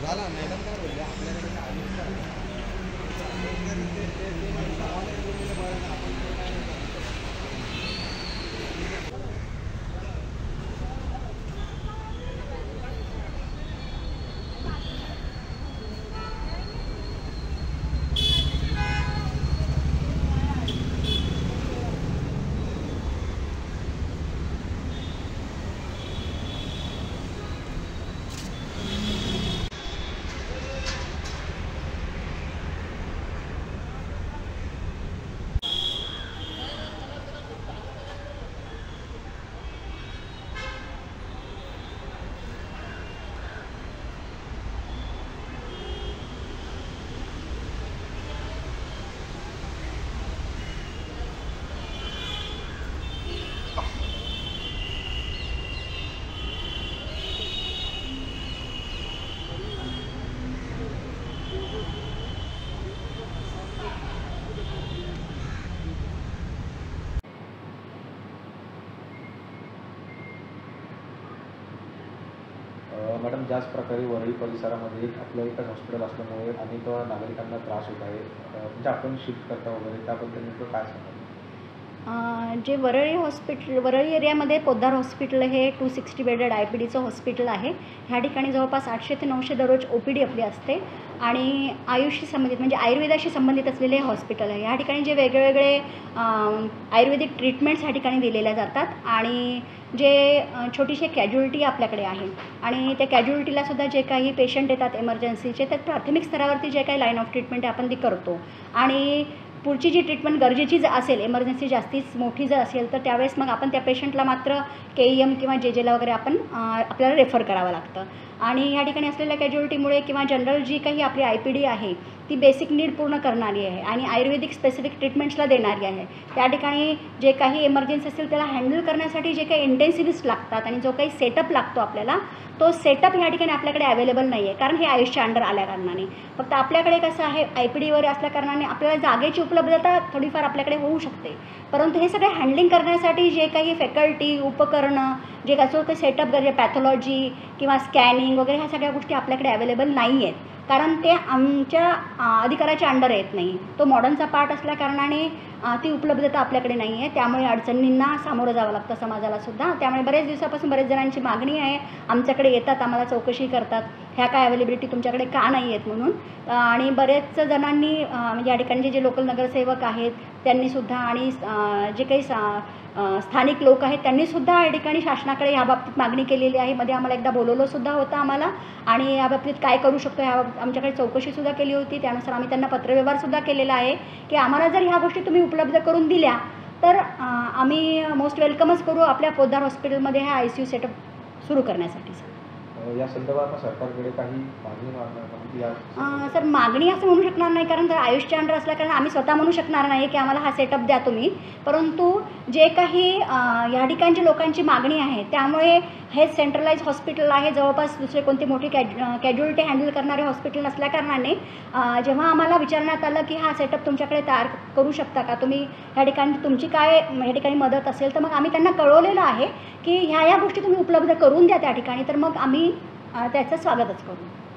Madam, ज्याच प्रकारे वरळी परिसरामध्ये आपलं एकच हॉस्पिटल असल्यामुळे अनेक नागरिकांना त्रास होत आहे, म्हणजे आपण शिफ्ट करता वगैरे त्याबद्दल नेमकं काय सांगाल? जे वरळी एरियामध्ये पोद्दार हॉस्पिटल हे 260 बेडेड IPDचं हॉस्पिटल आहे. ह्या ठिकाणी जवळपास 800 ते 900 दररोज OPD आपली असते आणि आयुषशी संबंधित म्हणजे आयुर्वेदाशी संबंधित असलेले हे हॉस्पिटल आहे. ह्या ठिकाणी जे वेगवेगळे आयुर्वेदिक ट्रीटमेंट्स ह्या ठिकाणी दिलेल्या जातात आणि जे छोटीशी कॅज्युअलिटी आपल्याकडे आहे आणि त्या कॅज्युअलिटीलासुद्धा जे काही पेशंट येतात एमर्जन्सीचे, तर प्राथमिक स्तरावरती जे काही लाईन ऑफ ट्रीटमेंट आहे आपण ती करतो आणि पुढची जी ट्रीटमेंट गरजेची जर असेल, एमर्जन्सी जास्तीच मोठी जर असेल, तर त्यावेळेस मग आपण त्या पेशंटला मात्र KEM किंवा JJला वगैरे आपल्याला रेफर करावं लागतं. आणि ह्या ठिकाणी असलेल्या कॅज्युअलिटीमुळे किंवा जनरल जी काही आपली IPD आहे ती बेसिक नीड पूर्ण करणारी आहे आणि आयुर्वेदिक स्पेसिफिक ट्रीटमेंट्सला देणारी आहे. त्या ठिकाणी जे काही एमर्जन्सी असेल त्याला हँडल करण्यासाठी जे काही इंटेन्सिव्हिस्ट लागतात आणि जो काही सेटअप लागतो आपल्याला, तो सेटअप ह्या ठिकाणी आपल्याकडे अवेलेबल नाही आहे, कारण हे आयुषच्या अंडर आल्या कारणाने. फक्त आपल्याकडे कसं आहे, IPDवर असल्या कारणाने आपल्याला जागेची उपलब्धता थोडीफार आपल्याकडे होऊ शकते, परंतु हे सगळे हँडलिंग करण्यासाठी जे काही फॅकल्टी, उपकरणं, जे कसं काही सेटअप गरजे, पॅथॉलॉजी किंवा स्कॅनिंग वगैरे ह्या सगळ्या गोष्टी आपल्याकडे अवेलेबल नाही आहेत, कारण ते आमच्या अधिकाराच्या अंडर येत नाही. तो मॉडर्नचा पार्ट असल्या कारणाने ती उपलब्धता आपल्याकडे नाही आहे. त्यामुळे अडचणींना सामोरं जावं लागतं समाजालासुद्धा. त्यामुळे बरेच दिवसापासून बरेच जणांची मागणी आहे, आमच्याकडे येतात, आम्हाला चौकशी करतात, ह्या काय अवेलेबिलिटी तुमच्याकडे का नाही आहेत म्हणून. आणि बरेच जणांनी म्हणजे या ठिकाणचे जे लोकल नगरसेवक आहेत त्यांनीसुद्धा आणि जे काही स्थानिक लोक आहेत त्यांनीसुद्धा या ठिकाणी शासनाकडे याबाबतीत मागणी केलेली आहे. मध्ये आम्हाला एकदा बोलवलंसुद्धा होतं आम्हाला आणि याबाबतीत काय करू शकतो याबाबतीत आमच्याकडे चौकशीसुद्धा केली होती. त्यानुसार आम्ही त्यांना पत्रव्यवहारसुद्धा केलेला आहे की आम्हाला जर ह्या गोष्टी तुम्ही उपलब्ध करून दिल्या तर आम्ही मोस्ट वेलकमच करू आपल्या पोद्दार हॉस्पिटलमध्ये हा ICU सेटअप सुरू करण्यासाठी. या संदर्भात सरकारकडे काही मागणी सर, मागणी असं म्हणू शकणार नाही, कारण जर आयुषच्या अंडर असल्या कारण आम्ही स्वतः म्हणू शकणार नाही की आम्हाला हा सेटअप द्या तुम्ही, परंतु जे काही ह्या ठिकाणची लोकांची मागणी आहे त्यामुळे हे सेंट्रलाइज हॉस्पिटल आहे, जवळपास दुसरे कोणती मोठी कॅज्युअलिटी हँडल करणारे हॉस्पिटल नसल्या कारणाने जेव्हा आम्हाला विचारण्यात आलं की हा सेटअप तुमच्याकडे तयार करू शकता का तुम्ही, ह्या ठिकाणी तुमची काय ह्या ठिकाणी मदत असेल, तर मग आम्ही त्यांना कळवलेलं आहे की ह्या गोष्टी तुम्ही उपलब्ध करून द्या त्या ठिकाणी, तर मग आम्ही त्याचं स्वागतच करू.